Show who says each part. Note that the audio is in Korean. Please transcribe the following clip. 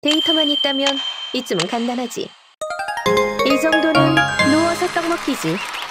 Speaker 1: 데이터만 있다면 이쯤은 간단하지. 이 정도는 누워서 떡 먹기지.